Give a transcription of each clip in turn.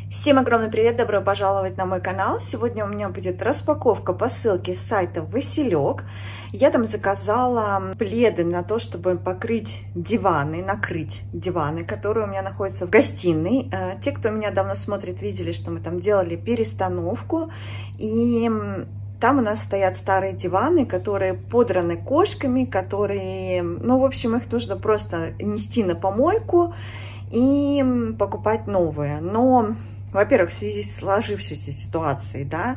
Всем огромный привет, добро пожаловать на мой канал. Сегодня у меня будет распаковка посылки с сайта Василек. Я там заказала пледы на то, чтобы покрыть диваны, накрыть диваны, которые у меня находятся в гостиной. Те, кто меня давно смотрит, видели, что мы там делали перестановку. И там у нас стоят старые диваны, которые подраны кошками, которые, в общем, их нужно просто нести на помойку и покупать новые. Но, во-первых, в связи с сложившейся ситуацией, да,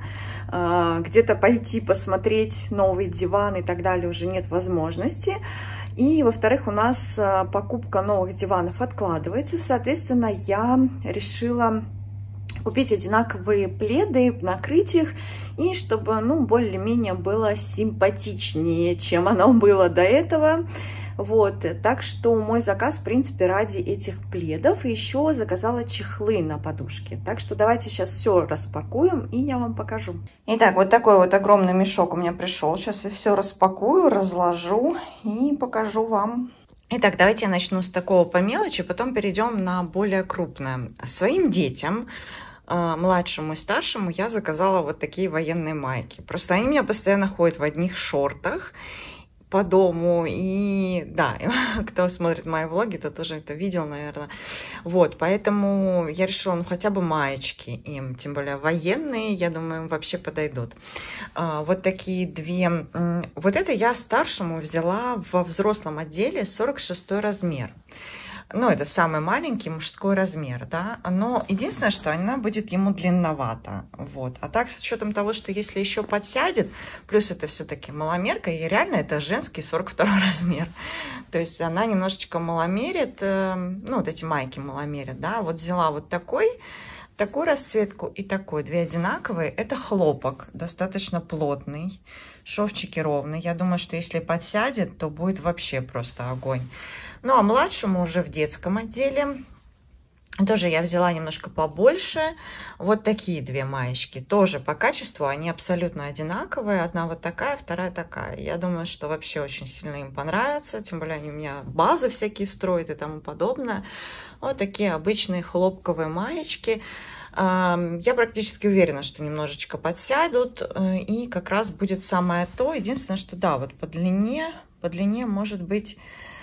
где-то пойти посмотреть новый диван и так далее уже нет возможности. И, во-вторых, у нас покупка новых диванов откладывается. Соответственно, я решила купить одинаковые пледы, накрыть их, и чтобы, более-менее было симпатичнее, чем оно было до этого. Вот, так что мой заказ, в принципе, ради этих пледов. И еще заказала чехлы на подушки. Так что давайте сейчас все распакуем, и я вам покажу. Итак, вот такой вот огромный мешок у меня пришел. Сейчас я все распакую, разложу и покажу вам. Итак, давайте я начну с такого по мелочи, потом перейдем на более крупное. Своим детям, младшему и старшему, я заказала вот такие военные майки. Просто они у меня постоянно ходят в одних шортах по дому, и да, кто смотрит мои влоги, тот тоже это видел, наверное. Вот, поэтому я решила, хотя бы маечки им, тем более военные, я думаю, им вообще подойдут. Вот такие две. Вот это я старшему взяла во взрослом отделе 46 размер. Это самый маленький мужской размер, да, но единственное, что она будет ему длинновата, вот. А так, с учетом того, что если еще подсядет, плюс это все-таки маломерка, и реально это женский 42 размер, то есть она немножечко маломерит, вот эти майки маломерят, да, вот взяла вот такую расцветку и такой, две одинаковые, это хлопок, достаточно плотный, шовчики ровные, я думаю, что если подсядет, то будет вообще просто огонь. А младшему уже в детском отделе тоже я взяла немножко побольше. Вот такие две маечки. Тоже по качеству они абсолютно одинаковые. Одна вот такая, вторая такая. Я думаю, что вообще очень сильно им понравится. Тем более они у меня базы всякие строят и тому подобное. Вот такие обычные хлопковые маечки. Я практически уверена, что немножечко подсядут. И как раз будет самое то. Единственное, что да, вот по длине может быть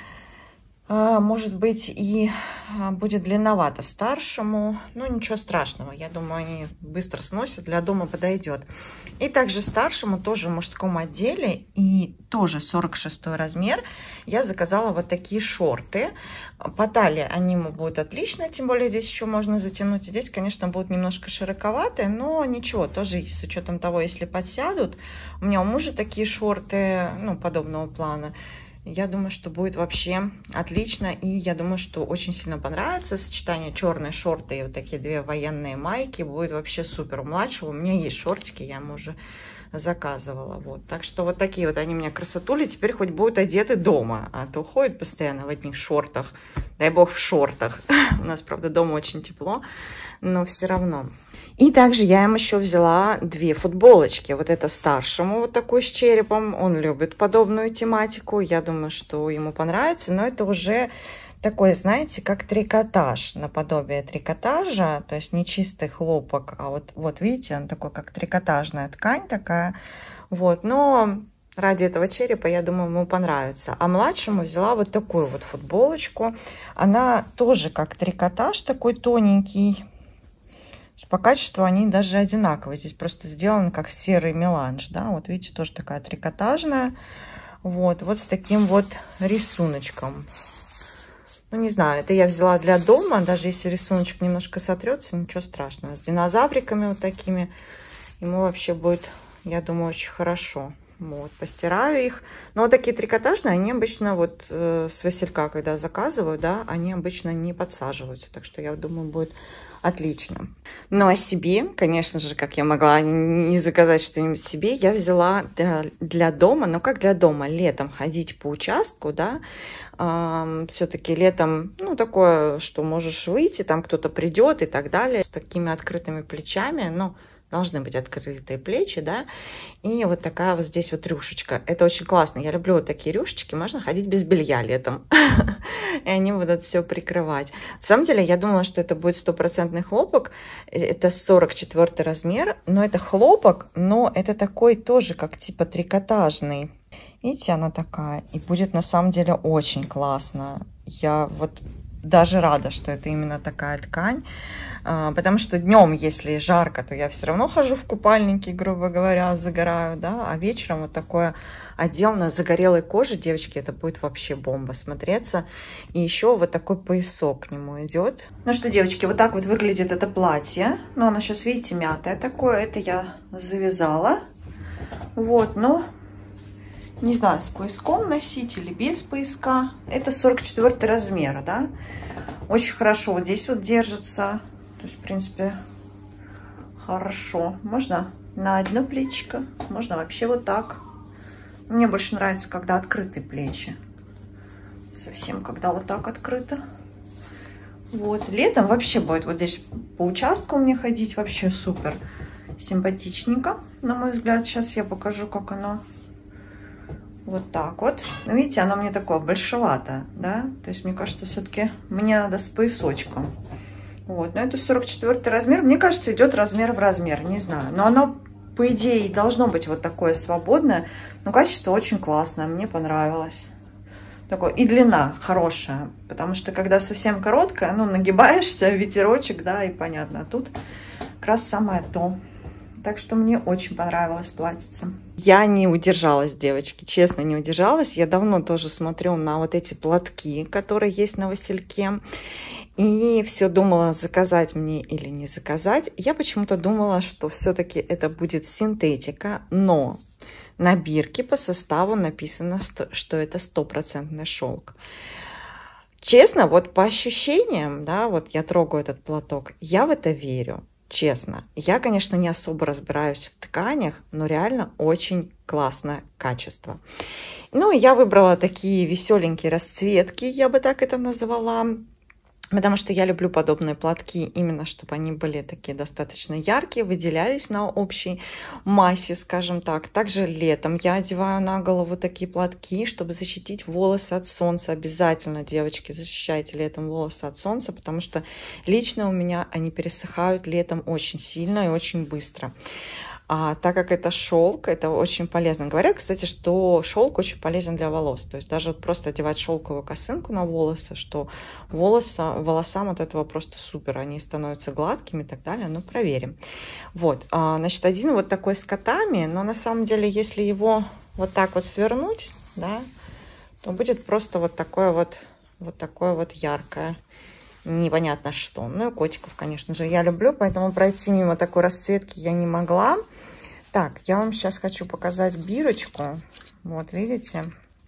и будет длинновато старшему, но ничего страшного, я думаю, они быстро сносят, для дома подойдет. И также старшему, тоже в мужском отделе, и тоже 46 размер, я заказала вот такие шорты. По талии они ему будут отлично, тем более здесь еще можно затянуть. И здесь, конечно, будут немножко широковатые, но ничего, тоже с учетом того, если подсядут. У меня у мужа такие шорты, подобного плана. Я думаю, что будет вообще отлично, и я думаю, что очень сильно понравится сочетание черные шорты и вот такие две военные майки, будет вообще супер. У младшего у меня есть шортики, я ему уже заказывала, вот. Так что вот такие вот они у меня красотули, теперь хоть будут одеты дома, а то ходят постоянно в одних шортах, дай бог в шортах. У нас, правда, дома очень тепло, но все равно. И также я им еще взяла две футболочки. Вот это старшему, вот такой с черепом. Он любит подобную тематику. Я думаю, что ему понравится. Но это уже такой, знаете, как трикотаж, наподобие трикотажа. То есть не чистый хлопок, а вот видите, он такой, как трикотажная ткань такая. Вот, но ради этого черепа, я думаю, ему понравится. А младшему взяла вот такую вот футболочку. Она тоже как трикотаж, такой тоненький. По качеству они даже одинаковые. Здесь просто сделан как серый меланж, да. Вот видите, тоже такая трикотажная. Вот с таким вот рисуночком. Не знаю, это я взяла для дома. Даже если рисуночек немножко сотрется, ничего страшного. С динозавриками вот такими. Ему вообще будет, я думаю, очень хорошо. Вот, постираю их. Но вот такие трикотажные, они обычно вот с Василька, когда заказываю, да, они обычно не подсаживаются. Так что я думаю, будет отлично. А себе, конечно же, как я могла не заказать что-нибудь себе, я взяла для дома, как для дома, летом ходить по участку, да, все-таки летом, такое, что можешь выйти, там кто-то придет и так далее, с такими открытыми плечами, должны быть открытые плечи, да, и вот такая вот здесь вот рюшечка. Это очень классно. Я люблю вот такие рюшечки. Можно ходить без белья летом. И они будут все прикрывать. На самом деле, я думала, что это будет стопроцентный хлопок. Это 44 размер. Но это хлопок, но это такой тоже, как типа трикотажный. Видите, она такая. И будет на самом деле очень классно. Я вот даже рада, что это именно такая ткань. Потому что днем, если жарко, то я все равно хожу в купальнике, грубо говоря, загораю, да, а вечером вот такое одел на загорелой коже, девочки, это будет вообще бомба смотреться. И еще вот такой поясок к нему идет. Ну что, девочки, вот так вот выглядит это платье. Ну, оно сейчас, видите, мятое такое. Это я завязала. Вот, но не знаю, с пояском носить или без пояска. Это 44 размер, да. Очень хорошо вот здесь вот держится. То есть, в принципе, хорошо. Можно на одно плечико, можно вообще вот так. Мне больше нравится, когда открытые плечи. Совсем, когда вот так открыто. Вот. Летом вообще будет вот здесь по участку мне ходить. Вообще супер симпатичненько, на мой взгляд. Сейчас я покажу, как оно. Вот так вот. Ну, видите, оно мне такое большевато, да. То есть, мне кажется, все-таки мне надо с поясочком. Вот, но это 44 размер. Мне кажется, идет размер в размер, не знаю. Но оно, по идее, должно быть вот такое свободное. Но качество очень классное, мне понравилось. Такое. И длина хорошая. Потому что, когда совсем короткая, ну, нагибаешься, ветерочек, да, и понятно. А тут как раз самое то. Так что мне очень понравилось платьице. Я не удержалась, девочки, честно не удержалась. Я давно тоже смотрю на вот эти платки, которые есть на васильке. И все думала, заказать мне или не заказать. Я почему-то думала, что все-таки это будет синтетика, но на бирке по составу написано, что это 100% шелк. Честно, вот по ощущениям, да, вот я трогаю этот платок, я в это верю. Честно, я, конечно, не особо разбираюсь в тканях, но реально очень классное качество. Ну, я выбрала такие веселенькие расцветки, я бы так это назвала. Потому что я люблю подобные платки, именно чтобы они были такие достаточно яркие, выделялись на общей массе, скажем так. Также летом я одеваю на голову такие платки, чтобы защитить волосы от солнца. Обязательно, девочки, защищайте летом волосы от солнца, потому что лично у меня они пересыхают летом очень сильно и очень быстро. А так как это шелк, это очень полезно. Говорят, кстати, что шелк очень полезен для волос. То есть даже вот просто одевать шелковую косынку на волосы, что волосам от этого просто супер. Они становятся гладкими и так далее. Ну, проверим. Вот, значит, один вот такой с котами. Но на самом деле, если его вот так вот свернуть, да, то будет просто вот такое вот яркое. Непонятно что. Ну и котиков, конечно же, я люблю, поэтому пройти мимо такой расцветки я не могла. Так, я вам сейчас хочу показать бирочку. Вот, видите?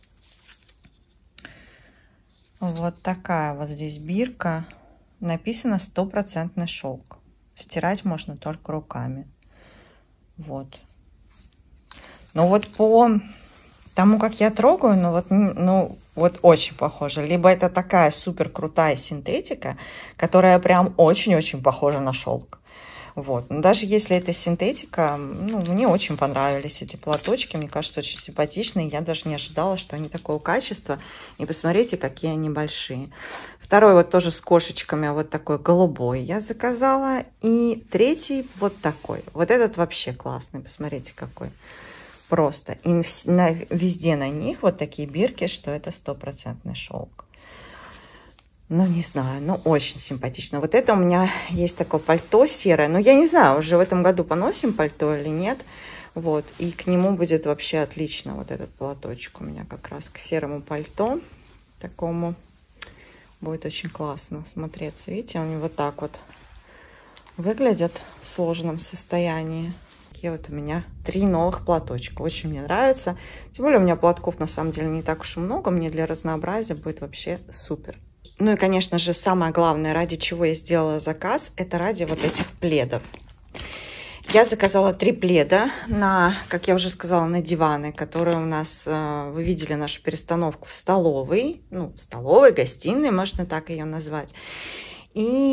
Вот такая вот здесь бирка. Написано 100% шелк. Стирать можно только руками. Вот. Ну вот по тому, как я трогаю, ну вот очень похоже. Либо это такая супер крутая синтетика, которая прям очень-очень похожа на шелк. Вот. Но даже если это синтетика, ну, мне очень понравились эти платочки. Мне кажется, очень симпатичные. Я даже не ожидала, что они такого качества. И посмотрите, какие они большие. Второй вот тоже с кошечками, вот такой голубой я заказала. И третий вот такой. Вот этот вообще классный. Посмотрите, какой. Просто. И везде на них вот такие бирки, что это 100% шелк. Ну, не знаю, ну, очень симпатично. Вот это у меня есть такое пальто серое. Но я не знаю, уже в этом году поносим пальто или нет. Вот. И к нему будет вообще отлично вот этот платочек у меня как раз к серому пальто. Такому будет очень классно смотреться. Видите, они вот так вот выглядят в сложенном состоянии. Такие вот у меня 3 новых платочка. Очень мне нравится. Тем более у меня платков на самом деле не так уж и много. Мне для разнообразия будет вообще супер. Ну и, конечно же, самое главное, ради чего я сделала заказ, это ради вот этих пледов. Я заказала 3 пледа на, как я уже сказала, на диваны, которые у нас, вы видели нашу перестановку в столовой. Ну, столовой, гостиной, можно так ее назвать. И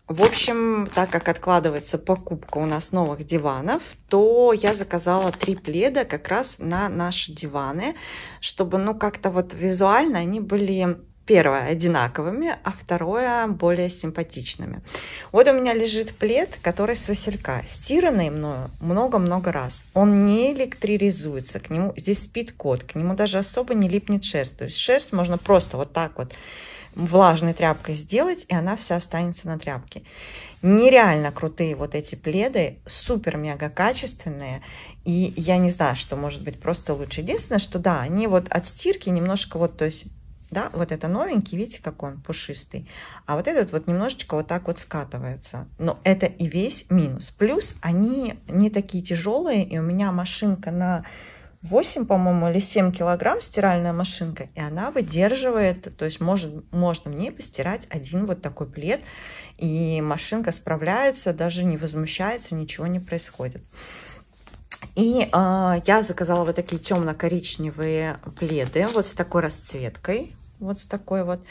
В общем, так как откладывается покупка у нас новых диванов, то я заказала 3 пледа как раз на наши диваны, чтобы, ну, как-то вот визуально они были, первое, одинаковыми, а второе, более симпатичными. Вот у меня лежит плед, который с василька, стиранный мною много-много раз. Он не электризуется, к нему здесь спит кот, к нему даже особо не липнет шерсть. То есть шерсть можно просто вот так вот влажной тряпкой сделать, и она вся останется на тряпке. Нереально крутые вот эти пледы, супер-мега качественные, и я не знаю, что может быть просто лучше. Единственное, что да, они вот от стирки немножко вот, то есть, да, вот это новенький, видите, как он пушистый, а вот этот вот немножечко вот так вот скатывается. Но это и весь минус. Плюс они не такие тяжелые, и у меня машинка на 8, по-моему, или 7 килограмм, стиральная машинка, и она выдерживает, то есть можно в ней постирать один вот такой плед, и машинка справляется, даже не возмущается, ничего не происходит. И я заказала вот такие темно-коричневые пледы, вот с такой расцветкой, вот с такой вот.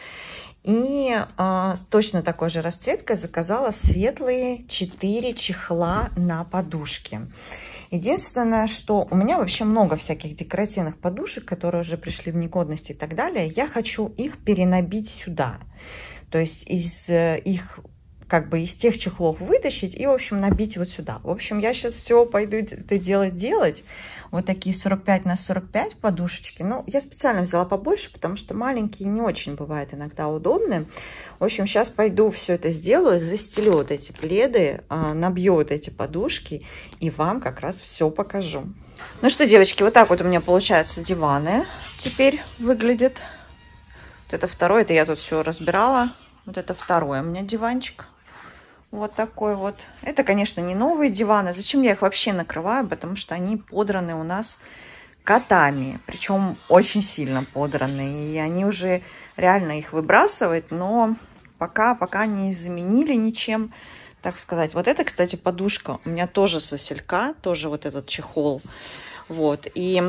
И точно такой же расцветкой заказала светлые 4 чехла на подушки. Единственное, что у меня вообще много всяких декоративных подушек, которые уже пришли в негодность и так далее. Я хочу их перенабить сюда. То есть из их, как бы из тех чехлов вытащить и, в общем, набить вот сюда. В общем, я сейчас все пойду это делать. Вот такие 45 на 45 подушечки. Ну, я специально взяла побольше, потому что маленькие не очень бывают иногда удобны. В общем, сейчас пойду все это сделаю, застелю вот эти пледы, набью вот эти подушки и вам как раз все покажу. Ну что, девочки, вот так вот у меня получаются диваны теперь выглядят. Вот это второй, это я тут все разбирала. Вот это второй у меня диванчик. Вот такой вот. Это, конечно, не новые диваны. Зачем я их вообще накрываю? Потому что они подраны у нас котами. Причем очень сильно подраны. И они уже реально их выбрасывать. Но пока не заменили ничем, так сказать. Вот это, кстати, подушка. У меня тоже с василька. Тоже вот этот чехол. Вот. И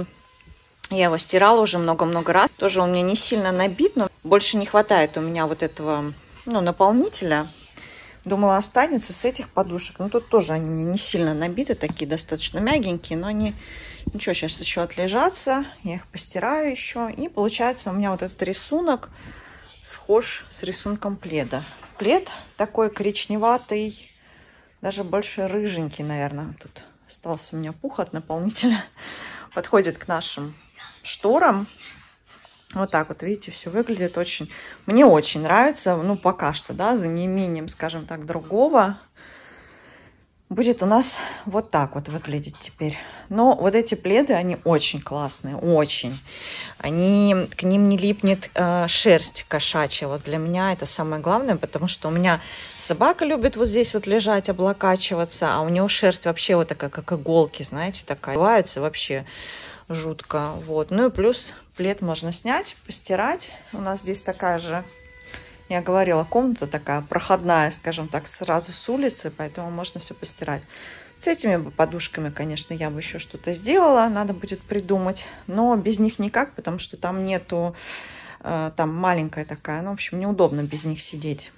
я его стирала уже много-много раз. Тоже он мне не сильно набит. Но больше не хватает у меня вот этого, ну, наполнителя. Думала, останется с этих подушек. Но тут тоже они мне не сильно набиты, такие достаточно мягенькие, но они, ничего, сейчас еще отлежатся. Я их постираю еще. И получается у меня вот этот рисунок схож с рисунком пледа. Плед такой коричневатый, даже больше рыженький, наверное. Тут остался у меня пух от наполнителя. Подходит к нашим шторам. Вот так вот, видите, все выглядит очень... Мне очень нравится, ну, пока что, да, за неимением, скажем так, другого. Будет у нас вот так вот выглядеть теперь. Но вот эти пледы, они очень классные, очень. К ним не липнет шерсть кошачья. Вот для меня это самое главное, потому что у меня собака любит вот здесь вот лежать, облокачиваться, а у него шерсть вообще вот такая, как иголки, знаете, такая. Бывается вообще жутко. Вот. Ну и плюс плед можно снять, постирать. У нас здесь такая же, я говорила, комната такая проходная, скажем так, сразу с улицы, поэтому можно все постирать. С этими подушками, конечно, я бы еще что-то сделала, надо будет придумать, но без них никак, потому что там нету, там маленькая такая, ну, в общем, неудобно без них сидеть.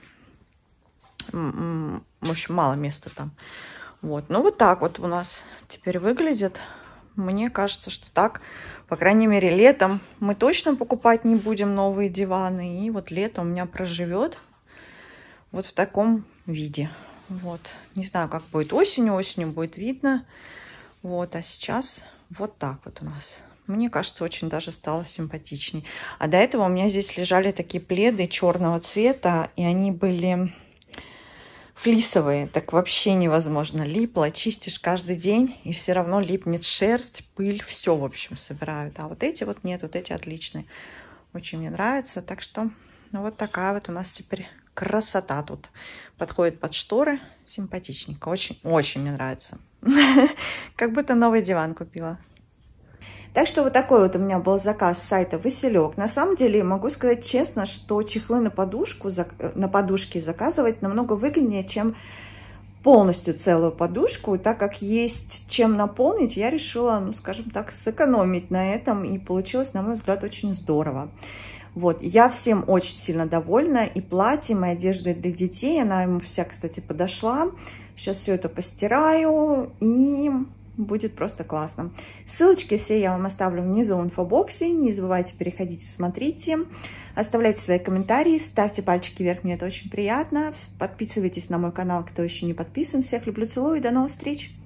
В общем, мало места там. Вот, ну вот так вот у нас теперь выглядит. Мне кажется, что так, по крайней мере, летом мы точно покупать не будем новые диваны. И вот лето у меня проживет вот в таком виде. Вот. Не знаю, как будет осенью. Осенью будет видно. Вот. А сейчас вот так вот у нас. Мне кажется, очень даже стало симпатичней. А до этого у меня здесь лежали такие пледы черного цвета. И они были... флисовые, так вообще невозможно. Липло, чистишь каждый день, и все равно липнет шерсть, пыль, все, в общем, собирают. А вот эти вот нет, вот эти отличные. Очень мне нравится. Так что, ну, вот такая вот у нас теперь красота тут. Подходит под шторы, симпатичненько. Очень мне нравится. Как будто новый диван купила. Так что вот такой вот у меня был заказ с сайта Василек. На самом деле, могу сказать честно, что чехлы на подушки заказывать намного выгоднее, чем полностью целую подушку. Так как есть чем наполнить, я решила, ну, скажем так, сэкономить на этом. И получилось, на мой взгляд, очень здорово. Вот, я всем очень сильно довольна, и платьем, и одеждой для детей, она ему вся, кстати, подошла. Сейчас все это постираю, и будет просто классно. Ссылочки все я вам оставлю внизу в инфобоксе, не забывайте переходите, смотрите, оставляйте свои комментарии, ставьте пальчики вверх, мне это очень приятно, подписывайтесь на мой канал, кто еще не подписан, всех люблю, целую, и до новых встреч!